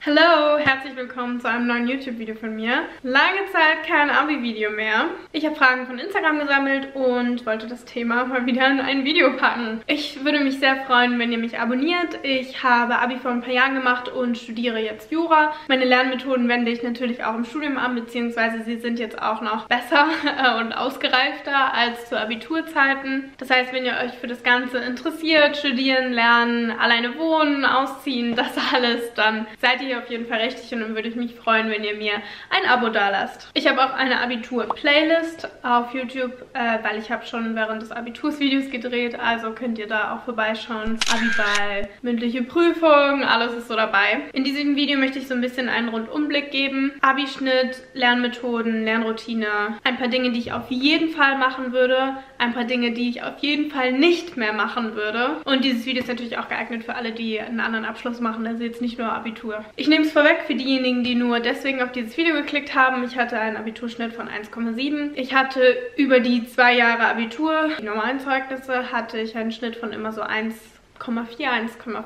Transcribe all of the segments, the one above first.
Hallo, herzlich willkommen zu einem neuen YouTube-Video von mir. Lange Zeit kein Abi-Video mehr. Ich habe Fragen von Instagram gesammelt und wollte das Thema mal wieder in ein Video packen. Ich würde mich sehr freuen, wenn ihr mich abonniert. Ich habe Abi vor ein paar Jahren gemacht und studiere jetzt Jura. Meine Lernmethoden wende ich natürlich auch im Studium an, beziehungsweise sie sind jetzt auch noch besser und ausgereifter als zu Abiturzeiten. Das heißt, wenn ihr euch für das Ganze interessiert, studieren, lernen, alleine wohnen, ausziehen, das alles, dann seid ihr auf jeden Fall richtig und dann würde ich mich freuen, wenn ihr mir ein Abo dalasst. Ich habe auch eine Abitur-Playlist auf YouTube, weil ich habe schon während des Abiturs Videos gedreht, also könnt ihr da auch vorbeischauen. Abiball, mündliche Prüfung, alles ist so dabei. In diesem Video möchte ich so ein bisschen einen Rundumblick geben. Abischnitt, Lernmethoden, Lernroutine, ein paar Dinge, die ich auf jeden Fall machen würde, ein paar Dinge, die ich auf jeden Fall nicht mehr machen würde. Und dieses Video ist natürlich auch geeignet für alle, die einen anderen Abschluss machen, also jetzt nicht nur Abitur. Ich nehme es vorweg für diejenigen, die nur deswegen auf dieses Video geklickt haben. Ich hatte einen Abiturschnitt von 1,7. Ich hatte über die 2 Jahre Abitur, die normalen Zeugnisse, hatte ich einen Schnitt von immer so 1,4, 1,5.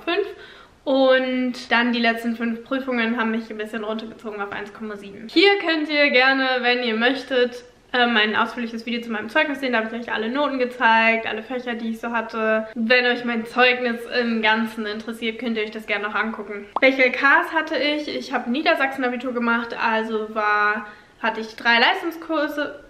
Und dann die letzten 5 Prüfungen haben mich ein bisschen runtergezogen auf 1,7. Hier könnt ihr gerne, wenn ihr möchtet, mein ausführliches Video zu meinem Zeugnis sehen. Da habe ich euch alle Noten gezeigt, alle Fächer, die ich so hatte. Wenn euch mein Zeugnis im Ganzen interessiert, könnt ihr euch das gerne noch angucken. Welche LKs hatte ich? Ich habe Niedersachsen-Abitur gemacht, also hatte ich 3 Leistungskurse,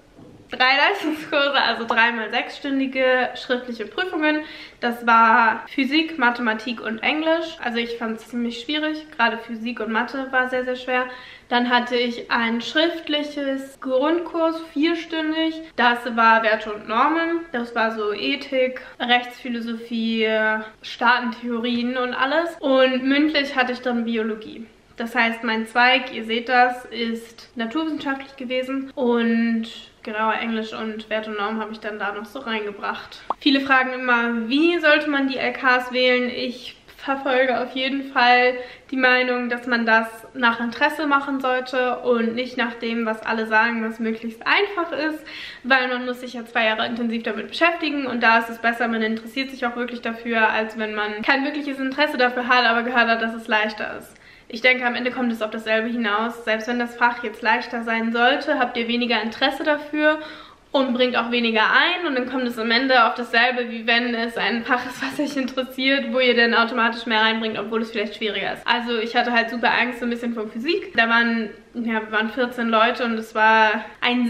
also 3x 6-stündige schriftliche Prüfungen. Das war Physik, Mathematik und Englisch. Also ich fand es ziemlich schwierig, gerade Physik und Mathe war sehr, sehr schwer. Dann hatte ich ein schriftliches Grundkurs, 4-stündig. Das war Werte und Normen. Das war so Ethik, Rechtsphilosophie, Staatentheorien und alles. Und mündlich hatte ich dann Biologie. Das heißt, mein Zweig, ihr seht das, ist naturwissenschaftlich gewesen und genau, Englisch und Werte und Normen habe ich dann da noch so reingebracht. Viele fragen immer, wie sollte man die LKs wählen? Ich verfolge auf jeden Fall die Meinung, dass man das nach Interesse machen sollte und nicht nach dem, was alle sagen, was möglichst einfach ist, weil man muss sich ja 2 Jahre intensiv damit beschäftigen und da ist es besser, man interessiert sich auch wirklich dafür, als wenn man kein wirkliches Interesse dafür hat, aber gehört hat, dass es leichter ist. Ich denke, am Ende kommt es auf dasselbe hinaus. Selbst wenn das Fach jetzt leichter sein sollte, habt ihr weniger Interesse dafür und bringt auch weniger ein. Und dann kommt es am Ende auf dasselbe, wie wenn es ein Fach ist, was euch interessiert, wo ihr dann automatisch mehr reinbringt, obwohl es vielleicht schwieriger ist. Also ich hatte halt super Angst so ein bisschen vor Physik. Wir waren 14 Leute und es war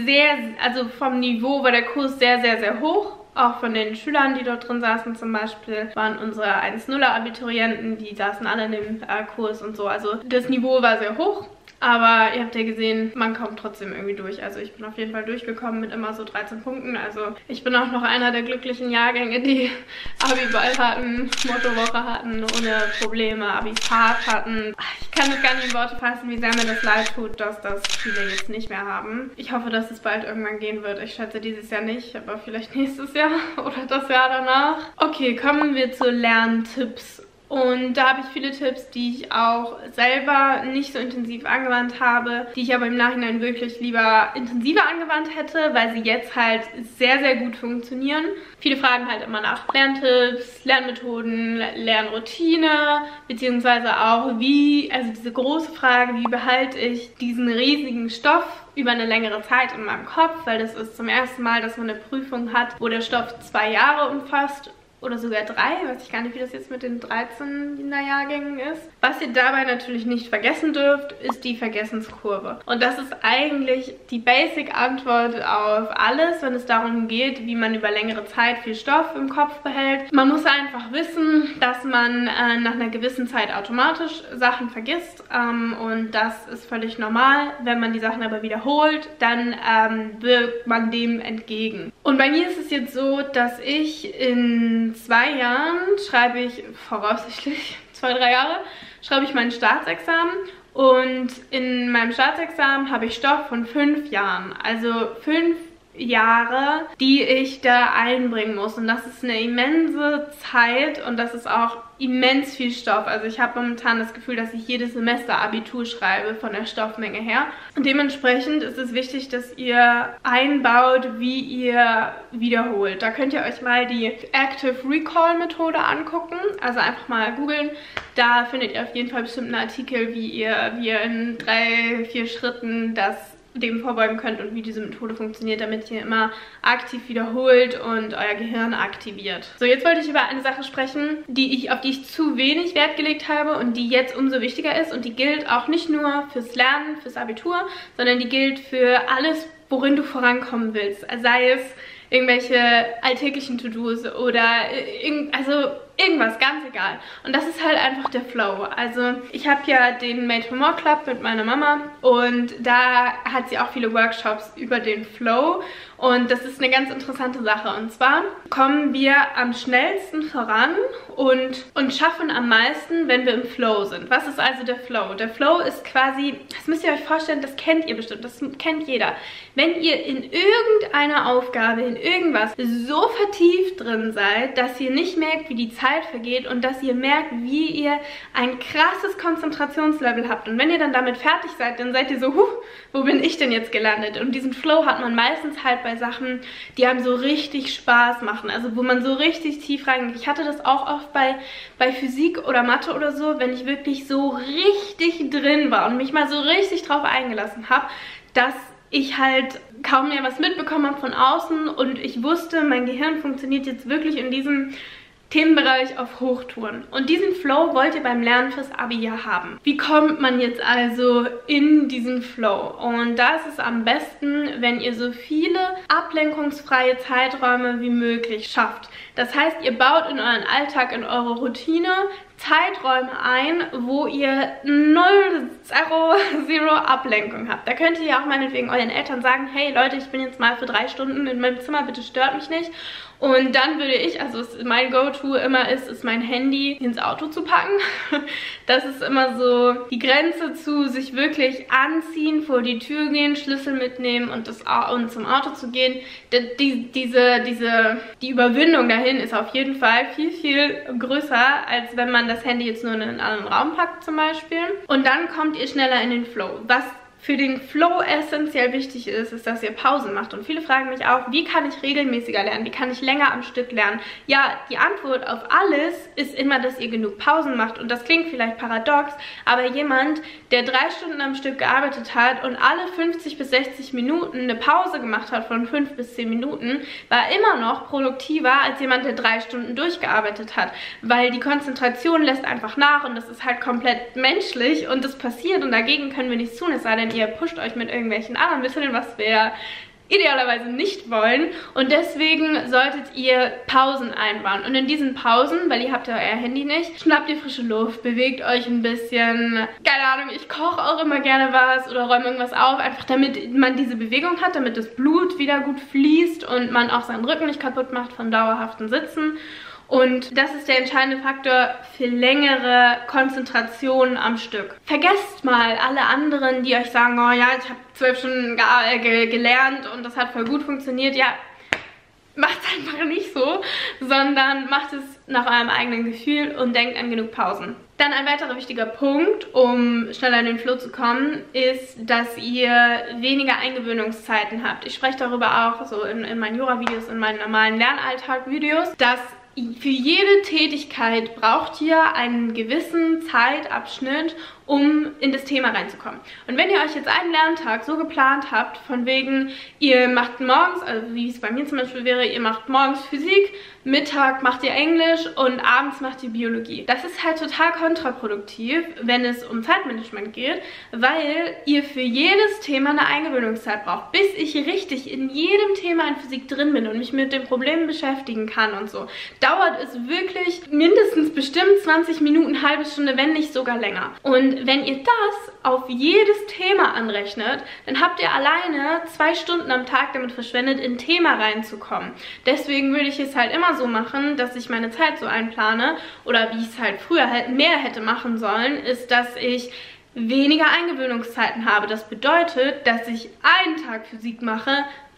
also vom Niveau war der Kurs sehr, sehr, sehr hoch. Auch von den Schülern, die dort drin saßen zum Beispiel, waren unsere 1,0er Abiturienten, die saßen alle in dem Kurs und so. Also das Niveau war sehr hoch, aber ihr habt ja gesehen, man kommt trotzdem irgendwie durch. Also ich bin auf jeden Fall durchgekommen mit immer so 13 Punkten. Also ich bin auch noch einer der glücklichen Jahrgänge, die Abiball hatten, Mottowoche hatten, ohne Probleme, Abifahrt hatten. Ich kann das gar nicht in Worte fassen, wie sehr mir das leid tut, dass das viele jetzt nicht mehr haben. Ich hoffe, dass es bald irgendwann gehen wird. Ich schätze dieses Jahr nicht, aber vielleicht nächstes Jahr oder das Jahr danach. Okay, kommen wir zu Lerntipps. Und da habe ich viele Tipps, die ich auch selber nicht so intensiv angewandt habe, die ich aber im Nachhinein wirklich lieber intensiver angewandt hätte, weil sie jetzt halt sehr, sehr gut funktionieren. Viele fragen halt immer nach Lerntipps, Lernmethoden, Lernroutine, beziehungsweise auch also diese große Frage, wie behalte ich diesen riesigen Stoff über eine längere Zeit in meinem Kopf, weil das ist zum ersten Mal, dass man eine Prüfung hat, wo der Stoff 2 Jahre umfasst. Oder sogar 3, weiß ich gar nicht, wie das jetzt mit den 13er-Jahrgängen ist. Was ihr dabei natürlich nicht vergessen dürft, ist die Vergessenskurve. Und das ist eigentlich die Basic-Antwort auf alles, wenn es darum geht, wie man über längere Zeit viel Stoff im Kopf behält. Man muss einfach wissen, dass man nach einer gewissen Zeit automatisch Sachen vergisst. Und das ist völlig normal. Wenn man die Sachen aber wiederholt, dann wirkt man dem entgegen. Und bei mir ist es jetzt so, dass ich in 2 Jahren schreibe ich, voraussichtlich 2, 3 Jahre, schreibe ich mein Staatsexamen und in meinem Staatsexamen habe ich Stoff von 5 Jahren. Also 5 Jahre, die ich da einbringen muss. Und das ist eine immense Zeit und das ist auch immens viel Stoff. Also ich habe momentan das Gefühl, dass ich jedes Semester Abitur schreibe von der Stoffmenge her. Und dementsprechend ist es wichtig, dass ihr einbaut, wie ihr wiederholt. Da könnt ihr euch mal die Active Recall Methode angucken. Also einfach mal googeln. Da findet ihr auf jeden Fall bestimmt einen Artikel, wie ihr in 3-4 Schritten dem vorbeugen könnt und wie diese Methode funktioniert, damit ihr immer aktiv wiederholt und euer Gehirn aktiviert. So, jetzt wollte ich über eine Sache sprechen, auf die ich zu wenig Wert gelegt habe und die jetzt umso wichtiger ist, und die gilt auch nicht nur fürs Lernen, fürs Abitur, sondern die gilt für alles, worin du vorankommen willst. Sei es irgendwelche alltäglichen To-Dos oder irgendwas, ganz egal. Und das ist halt einfach der Flow. Also ich habe ja den Made for More Club mit meiner Mama und da hat sie auch viele Workshops über den Flow und das ist eine ganz interessante Sache. Und zwar kommen wir am schnellsten voran und schaffen am meisten, wenn wir im Flow sind. Was ist also der Flow? Der Flow ist quasi, das müsst ihr euch vorstellen, das kennt ihr bestimmt, das kennt jeder. Wenn ihr in irgendeiner Aufgabe, in irgendwas so vertieft drin seid, dass ihr nicht merkt, wie die Zeit vergeht und dass ihr merkt, wie ihr ein krasses Konzentrationslevel habt. Und wenn ihr dann damit fertig seid, dann seid ihr so, wo bin ich denn jetzt gelandet? Und diesen Flow hat man meistens halt bei Sachen, die einem so richtig Spaß machen. Also wo man so richtig tief reingeht. Ich hatte das auch oft bei Physik oder Mathe oder so, wenn ich wirklich so richtig drin war und mich mal so richtig drauf eingelassen habe, dass ich halt kaum mehr was mitbekommen habe von außen und ich wusste, mein Gehirn funktioniert jetzt wirklich in diesem Themenbereich auf Hochtouren. Und diesen Flow wollt ihr beim Lernen fürs Abi ja haben. Wie kommt man jetzt also in diesen Flow? Und da ist es am besten, wenn ihr so viele ablenkungsfreie Zeiträume wie möglich schafft. Das heißt, ihr baut in euren Alltag, in eure Routine Zeiträume ein, wo ihr 0 Ablenkung habt. Da könnt ihr ja auch meinetwegen euren Eltern sagen, hey Leute, ich bin jetzt mal für 3 Stunden in meinem Zimmer, bitte stört mich nicht. Und dann würde ich, also mein Go-To immer ist mein Handy ins Auto zu packen. Das ist immer so die Grenze zu sich wirklich anziehen, vor die Tür gehen, Schlüssel mitnehmen und zum Auto zu gehen. Die Überwindung dahin ist auf jeden Fall viel, viel größer, als wenn man das Handy jetzt nur in einen anderen Raum packt zum Beispiel. Und dann kommt ihr schneller in den Flow. Was für den Flow essentiell wichtig ist, dass ihr Pausen macht. Und viele fragen mich auch, wie kann ich regelmäßiger lernen? Wie kann ich länger am Stück lernen? Ja, die Antwort auf alles ist immer, dass ihr genug Pausen macht. Und das klingt vielleicht paradox, aber jemand, der 3 Stunden am Stück gearbeitet hat und alle 50 bis 60 Minuten eine Pause gemacht hat von 5 bis 10 Minuten, war immer noch produktiver als jemand, der 3 Stunden durchgearbeitet hat. Weil die Konzentration lässt einfach nach und das ist halt komplett menschlich und das passiert und dagegen können wir nichts tun, es sei denn, ihr pusht euch mit irgendwelchen anderen Mitteln, was wir idealerweise nicht wollen. Und deswegen solltet ihr Pausen einbauen. Und in diesen Pausen, weil ihr habt ja euer Handy nicht, schnappt ihr frische Luft, bewegt euch ein bisschen. Keine Ahnung, ich koche auch immer gerne was oder räume irgendwas auf, einfach damit man diese Bewegung hat, damit das Blut wieder gut fließt und man auch seinen Rücken nicht kaputt macht von dauerhaftem Sitzen. Und das ist der entscheidende Faktor für längere Konzentration am Stück. Vergesst mal alle anderen, die euch sagen, oh ja, ich habe 12 Stunden gelernt und das hat voll gut funktioniert. Ja, macht es einfach nicht so, sondern macht es nach eurem eigenen Gefühl und denkt an genug Pausen. Dann ein weiterer wichtiger Punkt, um schneller in den Flow zu kommen, ist, dass ihr weniger Eingewöhnungszeiten habt. Ich spreche darüber auch so in meinen Jura-Videos, in meinen normalen Lernalltag-Videos, dass für jede Tätigkeit braucht ihr einen gewissen Zeitabschnitt, um in das Thema reinzukommen. Und wenn ihr euch jetzt einen Lerntag so geplant habt, von wegen, ihr macht morgens, also wie es bei mir zum Beispiel wäre, ihr macht morgens Physik, Mittag macht ihr Englisch und abends macht ihr Biologie. Das ist halt total kontraproduktiv, wenn es um Zeitmanagement geht, weil ihr für jedes Thema eine Eingewöhnungszeit braucht, bis ich richtig in jedem Thema in Physik drin bin und mich mit den Problemen beschäftigen kann und so. Dauert es wirklich mindestens bestimmt 20 Minuten, eine halbe Stunde, wenn nicht sogar länger. Und wenn ihr das auf jedes Thema anrechnet, dann habt ihr alleine 2 Stunden am Tag damit verschwendet, in ein Thema reinzukommen. Deswegen würde ich es halt immer so machen, dass ich meine Zeit so einplane, oder wie ich es halt früher halt mehr hätte machen sollen, ist, dass ich weniger Eingewöhnungszeiten habe. Das bedeutet, dass ich einen Tag Physik mache,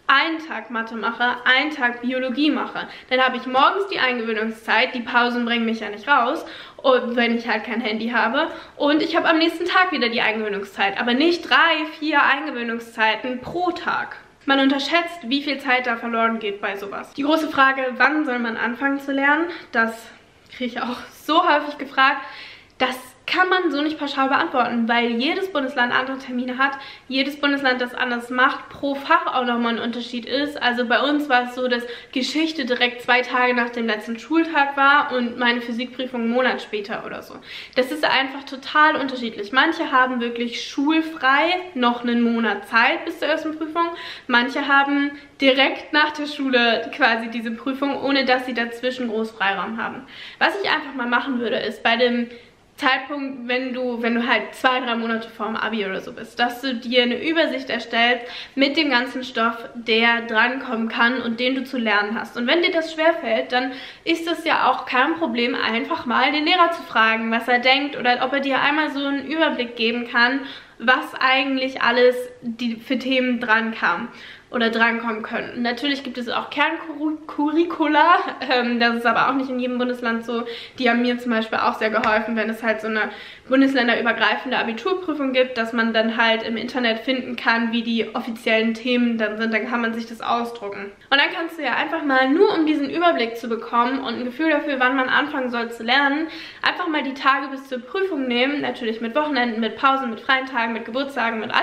einen Tag Mathe mache, einen Tag Biologie mache, dann habe ich morgens die Eingewöhnungszeit, die Pausen bringen mich ja nicht raus, und wenn ich halt kein Handy habe, und ich habe am nächsten Tag wieder die Eingewöhnungszeit, aber nicht 3, 4 Eingewöhnungszeiten pro Tag. Man unterschätzt, wie viel Zeit da verloren geht bei sowas. Die große Frage, wann soll man anfangen zu lernen, das kriege ich auch so häufig gefragt, das kann man so nicht pauschal beantworten, weil jedes Bundesland andere Termine hat, jedes Bundesland das anders macht, pro Fach auch nochmal ein Unterschied ist. Also bei uns war es so, dass Geschichte direkt 2 Tage nach dem letzten Schultag war und meine Physikprüfung einen Monat später oder so. Das ist einfach total unterschiedlich. Manche haben wirklich schulfrei noch einen Monat Zeit bis zur ersten Prüfung. Manche haben direkt nach der Schule quasi diese Prüfung, ohne dass sie dazwischen groß Freiraum haben. Was ich einfach mal machen würde, ist bei dem Zeitpunkt, wenn du halt 2, 3 Monate vorm Abi oder so bist, dass du dir eine Übersicht erstellst mit dem ganzen Stoff, der drankommen kann und den du zu lernen hast. Und wenn dir das schwerfällt, dann ist es ja auch kein Problem, einfach mal den Lehrer zu fragen, was er denkt oder ob er dir einmal so einen Überblick geben kann, was eigentlich alles für Themen dran kam oder drankommen können. Natürlich gibt es auch Kerncurricula, das ist aber auch nicht in jedem Bundesland so. Die haben mir zum Beispiel auch sehr geholfen, wenn es halt so eine bundesländerübergreifende Abiturprüfung gibt, dass man dann halt im Internet finden kann, wie die offiziellen Themen dann sind, dann kann man sich das ausdrucken. Und dann kannst du ja einfach mal, nur um diesen Überblick zu bekommen und ein Gefühl dafür, wann man anfangen soll zu lernen, einfach mal die Tage bis zur Prüfung nehmen, natürlich mit Wochenenden, mit Pausen, mit freien Tagen, mit Geburtstagen, mit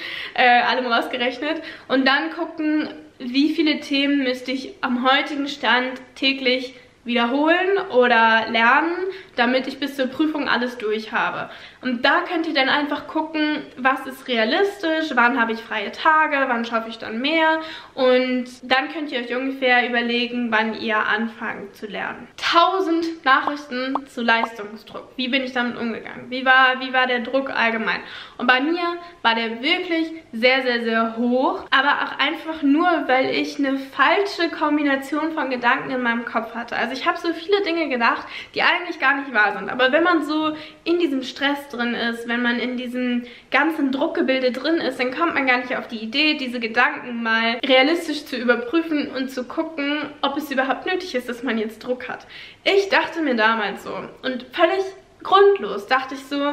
allem rausgerechnet und dann gucken, wie viele Themen müsste ich am heutigen Stand täglich wiederholen oder lernen, damit ich bis zur Prüfung alles durch habe. Und da könnt ihr dann einfach gucken, was ist realistisch, wann habe ich freie Tage, wann schaffe ich dann mehr und dann könnt ihr euch ungefähr überlegen, wann ihr anfangt zu lernen. 1000 Nachrichten zu Leistungsdruck. Wie bin ich damit umgegangen? Wie war der Druck allgemein? Und bei mir war der wirklich sehr, sehr, sehr hoch, aber auch einfach nur, weil ich eine falsche Kombination von Gedanken in meinem Kopf hatte. Also ich habe so viele Dinge gedacht, die eigentlich gar nicht wahr sind. Aber wenn man so in diesem Stress drin ist, wenn man in diesem ganzen Druckgebilde drin ist, dann kommt man gar nicht auf die Idee, diese Gedanken mal realistisch zu überprüfen und zu gucken, ob es überhaupt nötig ist, dass man jetzt Druck hat. Ich dachte mir damals so und völlig grundlos dachte ich so,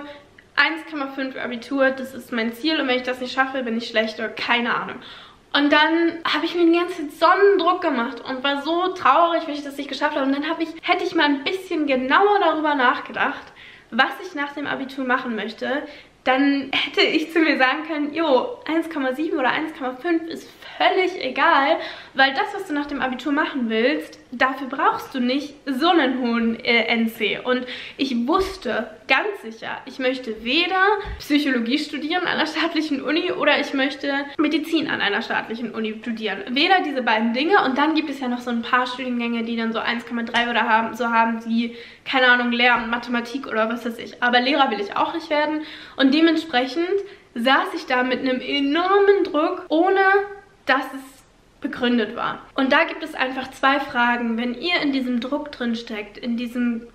1,5 Abitur, das ist mein Ziel und wenn ich das nicht schaffe, bin ich schlecht oder keine Ahnung. Und dann habe ich mir den ganzen Sonnendruck gemacht und war so traurig, wenn ich das nicht geschafft habe. Und dann hätte ich mal ein bisschen genauer darüber nachgedacht, was ich nach dem Abitur machen möchte, dann hätte ich zu mir sagen können, jo, 1,7 oder 1,5 ist völlig egal, weil das, was du nach dem Abitur machen willst, dafür brauchst du nicht so einen hohen NC. Und ich wusste ganz sicher, ich möchte weder Psychologie studieren an einer staatlichen Uni oder ich möchte Medizin an einer staatlichen Uni studieren. Weder diese beiden Dinge und dann gibt es ja noch so ein paar Studiengänge, die dann so 1,3 oder haben wie, keine Ahnung, Lehramt, Mathematik oder was weiß ich. Aber Lehrer will ich auch nicht werden und dementsprechend saß ich da mit einem enormen Druck, ohne dass es begründet war. Und da gibt es einfach 2 Fragen. Wenn ihr in diesem Druck drin steckt, in diesem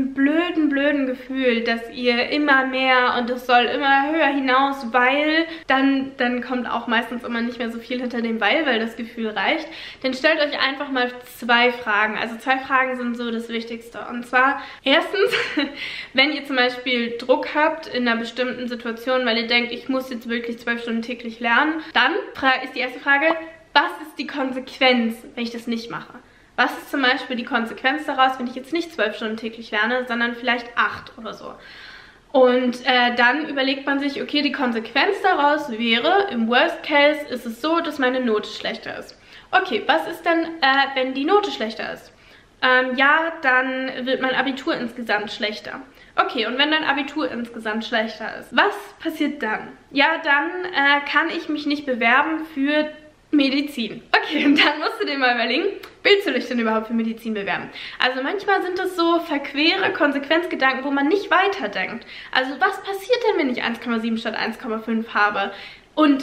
blöden Gefühl, dass ihr immer mehr und es soll immer höher hinaus, weil, dann kommt auch meistens immer nicht mehr so viel hinter dem weil das Gefühl reicht, dann stellt euch einfach mal 2 Fragen. Also 2 Fragen sind so das Wichtigste. Und zwar, erstens, wenn ihr zum Beispiel Druck habt in einer bestimmten Situation, weil ihr denkt, ich muss jetzt wirklich 12 Stunden täglich lernen, dann ist die erste Frage, was ist die Konsequenz, wenn ich das nicht mache? Was ist zum Beispiel die Konsequenz daraus, wenn ich jetzt nicht 12 Stunden täglich lerne, sondern vielleicht 8 oder so? Und dann überlegt man sich, okay, die Konsequenz daraus wäre, im Worst Case ist es so, dass meine Note schlechter ist. Okay, was ist denn, wenn die Note schlechter ist? Ja, dann wird mein Abitur insgesamt schlechter. Okay, und wenn dein Abitur insgesamt schlechter ist, was passiert dann? Ja, dann kann ich mich nicht bewerben für Medizin. Okay, und dann musst du dir mal überlegen, willst du dich denn überhaupt für Medizin bewerben? Also manchmal sind das so verquere Konsequenzgedanken, wo man nicht weiterdenkt. Also was passiert denn, wenn ich 1,7 statt 1,5 habe? Und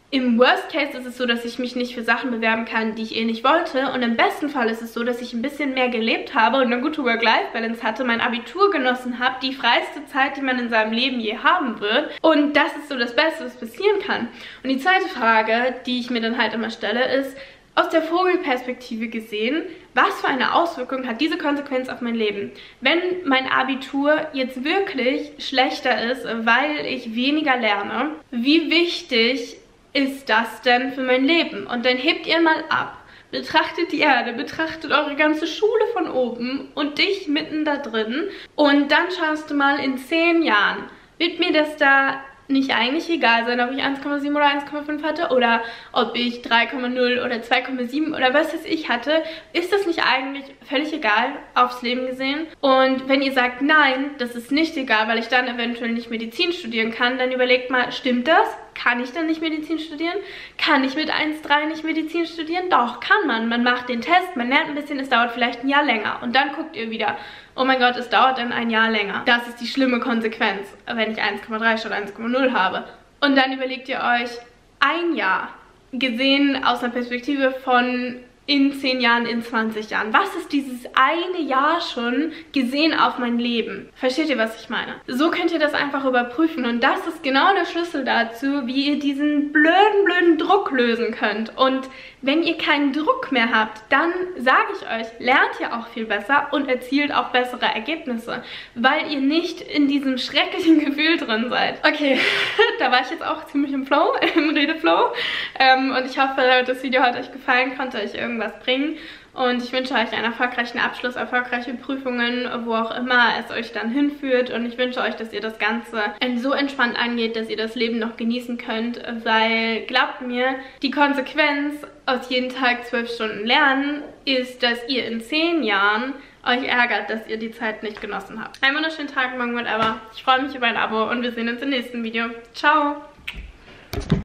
Im Worst Case ist es so, dass ich mich nicht für Sachen bewerben kann, die ich eh nicht wollte. Und im besten Fall ist es so, dass ich ein bisschen mehr gelebt habe und eine gute Work-Life-Balance hatte, mein Abitur genossen habe, die freiste Zeit, die man in seinem Leben je haben wird. Und das ist so das Beste, was passieren kann. Und die zweite Frage, die ich mir dann halt immer stelle, ist, aus der Vogelperspektive gesehen, was für eine Auswirkung hat diese Konsequenz auf mein Leben? Wenn mein Abitur jetzt wirklich schlechter ist, weil ich weniger lerne, wie wichtig ist das denn für mein Leben? Und dann hebt ihr mal ab, betrachtet die Erde, betrachtet eure ganze Schule von oben und dich mitten da drin und dann schaust du mal in 10 Jahren, wird mir das da nicht eigentlich egal sein, ob ich 1,7 oder 1,5 hatte oder ob ich 3,0 oder 2,7 oder was weiß ich hatte, ist das nicht eigentlich völlig egal aufs Leben gesehen? Und wenn ihr sagt, nein, das ist nicht egal, weil ich dann eventuell nicht Medizin studieren kann, dann überlegt mal, stimmt das? Kann ich dann nicht Medizin studieren? Kann ich mit 1,3 nicht Medizin studieren? Doch, kann man. Man macht den Test, man lernt ein bisschen, es dauert vielleicht ein Jahr länger. Und dann guckt ihr wieder, oh mein Gott, es dauert dann ein Jahr länger. Das ist die schlimme Konsequenz, wenn ich 1,3 statt 1,0 habe. Und dann überlegt ihr euch, ein Jahr gesehen aus einer Perspektive von in 10 Jahren, in 20 Jahren. Was ist dieses eine Jahr schon gesehen auf mein Leben? Versteht ihr, was ich meine? So könnt ihr das einfach überprüfen und das ist genau der Schlüssel dazu, wie ihr diesen blöden Druck lösen könnt. Und wenn ihr keinen Druck mehr habt, dann sage ich euch, lernt ihr auch viel besser und erzielt auch bessere Ergebnisse, weil ihr nicht in diesem schrecklichen Gefühl drin seid. Okay, da war ich jetzt auch ziemlich im Flow, im Redeflow und ich hoffe, das Video hat euch gefallen, konnte euch irgendwas bringen. Und ich wünsche euch einen erfolgreichen Abschluss, erfolgreiche Prüfungen, wo auch immer es euch dann hinführt. Und ich wünsche euch, dass ihr das Ganze so entspannt angeht, dass ihr das Leben noch genießen könnt. Weil, glaubt mir, die Konsequenz aus jeden Tag 12 Stunden lernen ist, dass ihr in 10 Jahren euch ärgert, dass ihr die Zeit nicht genossen habt. Einen wunderschönen Tag, morgen whatever. Ich freue mich über ein Abo und wir sehen uns im nächsten Video. Ciao!